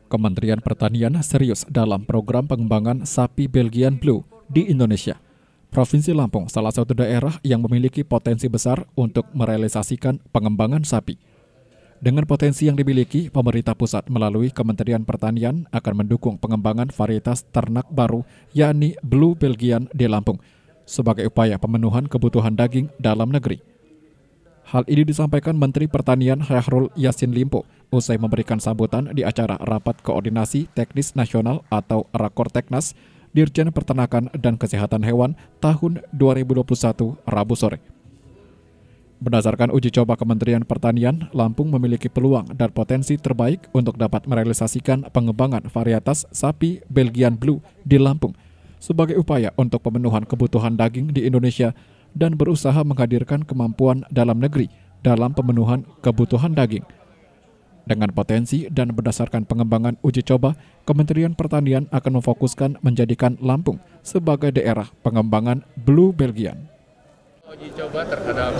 Kementerian Pertanian serius dalam program pengembangan sapi Belgian Blue di Indonesia. Provinsi Lampung salah satu daerah yang memiliki potensi besar untuk merealisasikan pengembangan sapi. Dengan potensi yang dimiliki, pemerintah pusat melalui Kementerian Pertanian akan mendukung pengembangan varietas ternak baru, yakni Blue Belgian di Lampung, sebagai upaya pemenuhan kebutuhan daging dalam negeri. Hal ini disampaikan Menteri Pertanian Syahrul Yassin Limpo usai memberikan sambutan di acara Rapat Koordinasi Teknis Nasional atau Rakorteknas Dirjen Peternakan dan Kesehatan Hewan tahun 2021 Rabu sore. Berdasarkan uji coba Kementerian Pertanian, Lampung memiliki peluang dan potensi terbaik untuk dapat merealisasikan pengembangan varietas sapi Belgian Blue di Lampung sebagai upaya untuk pemenuhan kebutuhan daging di Indonesia dan berusaha menghadirkan kemampuan dalam negeri dalam pemenuhan kebutuhan daging. Dengan potensi dan berdasarkan pengembangan uji coba, Kementerian Pertanian akan memfokuskan menjadikan Lampung sebagai daerah pengembangan Blue Belgian. Uji coba terhadap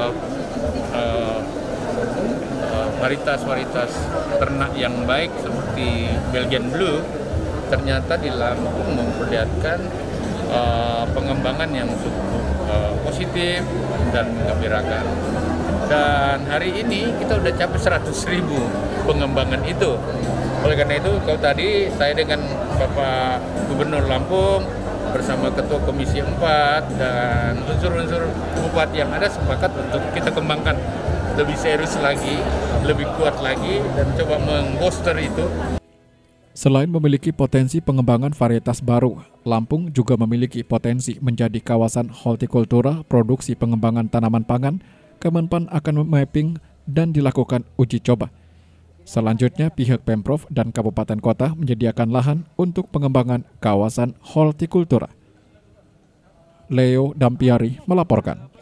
varietas ternak yang baik seperti Belgian Blue ternyata di Lampung memperlihatkan pengembangan yang cukup positif dan menggembirakan. Dan hari ini kita udah capai 100.000 pengembangan itu. Oleh karena itu, kalau tadi saya dengan Bapak Gubernur Lampung bersama Ketua Komisi 4 dan unsur-unsur bupati yang ada sepakat untuk kita kembangkan lebih serius lagi, lebih kuat lagi, dan coba meng-booster itu. Selain memiliki potensi pengembangan varietas baru, Lampung juga memiliki potensi menjadi kawasan hortikultura produksi pengembangan tanaman pangan. Kemenpan akan memapping dan dilakukan uji coba. Selanjutnya, pihak Pemprov dan Kabupaten Kota menyediakan lahan untuk pengembangan kawasan hortikultura. Leo Dampiari melaporkan.